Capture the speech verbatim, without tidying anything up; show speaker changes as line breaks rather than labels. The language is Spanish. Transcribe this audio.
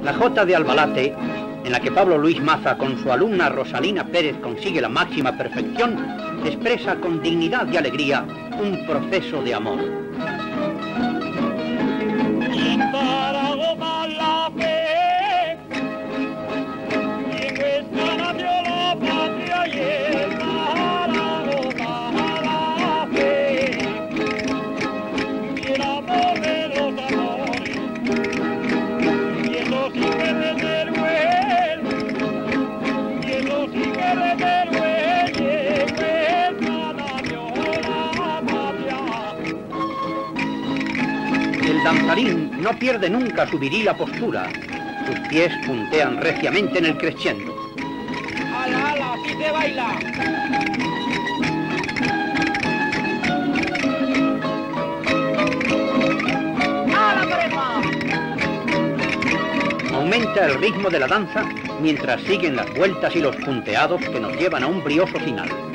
La jota de Albalate, en la que Pablo Luis Maza con su alumna Rosalina Pérez consigue la máxima perfección, expresa con dignidad y alegría un proceso de amor. El danzarín no pierde nunca su virila postura. Sus pies puntean reciamente en el crescendo.
¡Hala, hala! ¡Así se baila! ¡Hala, prepa!
Aumenta el ritmo de la danza mientras siguen las vueltas y los punteados que nos llevan a un brioso final.